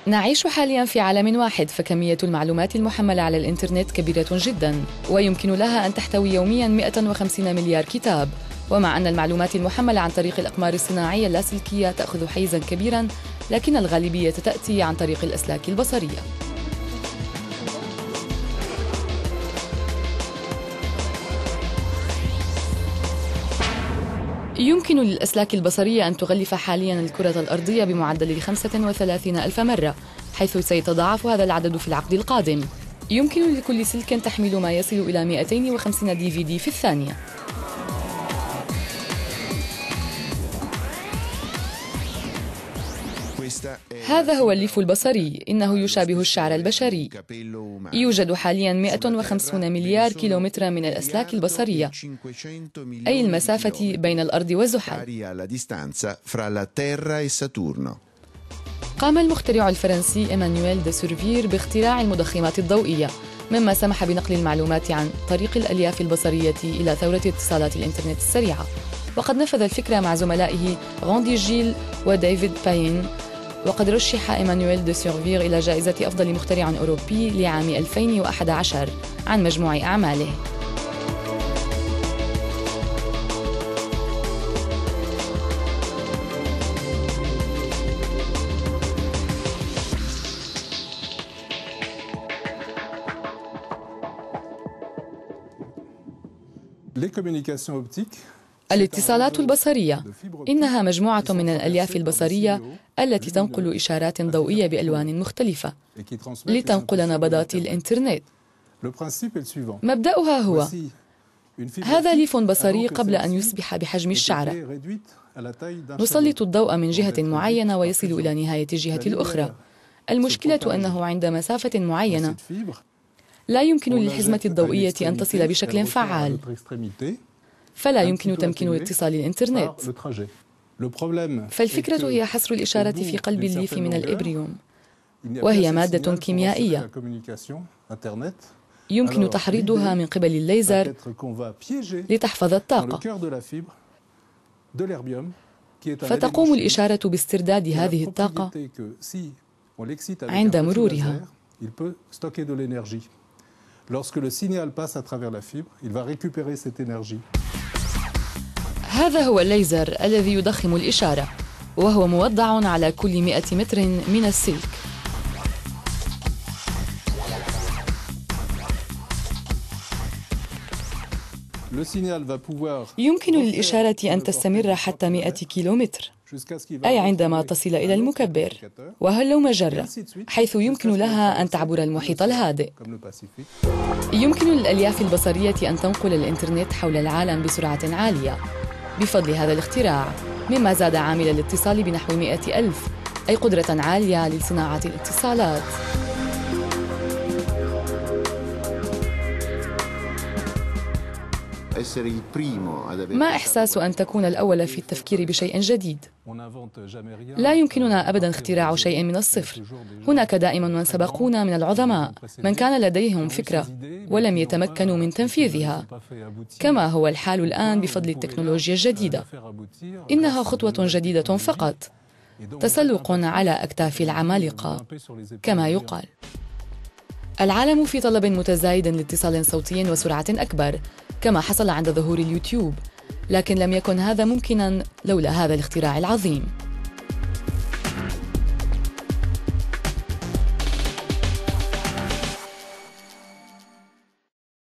نعيش حالياً في عالم واحد، فكمية المعلومات المحملة على الإنترنت كبيرة جداً، ويمكن لها أن تحتوي يومياً 150 مليار كتاب. ومع أن المعلومات المحملة عن طريق الأقمار الصناعية اللاسلكية تأخذ حيزاً كبيراً، لكن الغالبية تأتي عن طريق الأسلاك البصرية. يمكن للأسلاك البصرية أن تغلف حالياً الكرة الأرضية بمعدل 35 ألف مرة، حيث سيتضاعف هذا العدد في العقد القادم. يمكن لكل سلك تحمل ما يصل إلى 250 DVD في الثانية. هذا هو الليف البصري، إنه يشابه الشعر البشري. يوجد حالياً 150 مليار كيلومتر من الأسلاك البصرية، أي المسافة بين الأرض وزحل. قام المخترع الفرنسي إيمانويل دي سورفير باختراع المضخمات الضوئية، مما سمح بنقل المعلومات عن طريق الألياف البصرية إلى ثورة اتصالات الإنترنت السريعة. وقد نفذ الفكرة مع زملائه غاندي جيل وديفيد باين. وقد رشح إيمانويل دي سورفير إلى جائزة أفضل مخترع أوروبي لعام 2011 عن مجموع أعماله. الاتصالات البصرية إنها مجموعة من الألياف البصرية التي تنقل إشارات ضوئية بألوان مختلفة لتنقل نبضات الإنترنت. مبدأها هو: هذا ليف بصري قبل أن يصبح بحجم الشعرة. نسلط الضوء من جهة معينة ويصل إلى نهاية الجهة الأخرى. المشكلة أنه عند مسافة معينة لا يمكن للحزمة الضوئية أن تصل بشكل فعال، فلا يمكن تمكين اتصال الإنترنت. فالفكرة هي حصر الإشارة في قلب الليف من الإبريوم، وهي مادة كيميائية يمكن تحريضها من قبل الليزر لتحفظ الطاقة، فتقوم الإشارة باسترداد هذه الطاقة عند مرورها. هذا هو الليزر الذي يضخم الإشارة، وهو موضع على كل 100 متر من السلك. يمكن للإشارة أن تستمر حتى 100 كيلومتر، أي عندما تصل إلى المكبر، وهلو مجرة، حيث يمكن لها أن تعبر المحيط الهادئ. يمكن للألياف البصرية أن تنقل الإنترنت حول العالم بسرعة عالية بفضل هذا الاختراع، مما زاد عامل الاتصال بنحو 100 ألف، أي قدرة عالية لصناعة الاتصالات. ما إحساس أن تكون الأول في التفكير بشيء جديد؟ لا يمكننا أبداً اختراع شيء من الصفر. هناك دائماً من سبقونا من العظماء، من كان لديهم فكرة ولم يتمكنوا من تنفيذها، كما هو الحال الآن بفضل التكنولوجيا الجديدة. إنها خطوة جديدة فقط، تسلق على أكتاف العمالقة كما يقال. العالم في طلب متزايد لاتصال صوتي وسرعة أكبر، كما حصل عند ظهور اليوتيوب، لكن لم يكن هذا ممكناً لولا هذا الاختراع العظيم.